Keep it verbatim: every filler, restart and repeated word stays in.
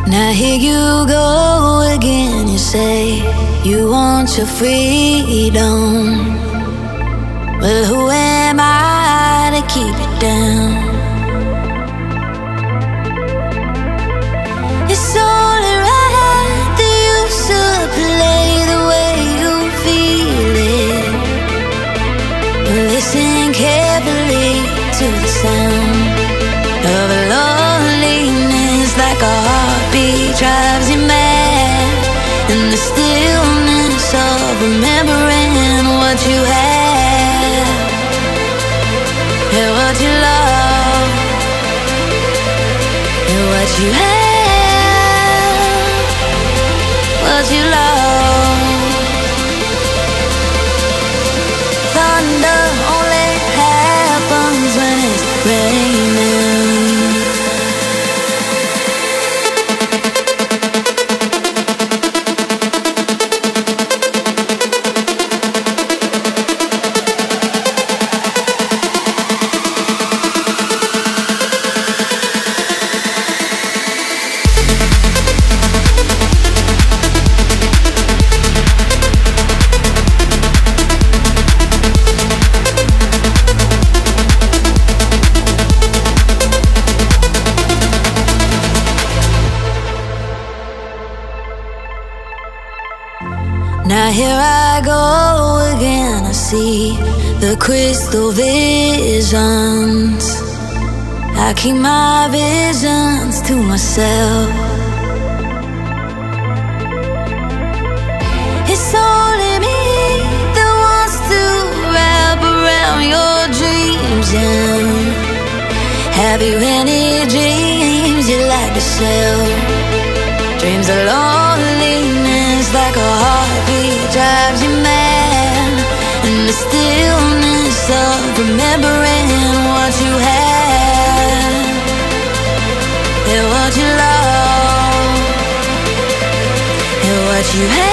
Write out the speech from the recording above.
Now here you go again. You say you want your freedom. Well, who am I to keep it down? It's only right that you should play the way you feel it. Listen carefully to the sound of loneliness, like a heartbeat drives you mad, and the stillness of remembering what you had and what you love and what you had, what you love. Thunder only happens when it's raining. Now here I go again, I see the crystal visions. I keep my visions to myself. It's only me that wants to wrap around your dreams. And have you any dreams you'd like to sell? Dreams of loneliness, like a heartbeat drives you mad, and the stillness of remembering what you had and what you love and what you had.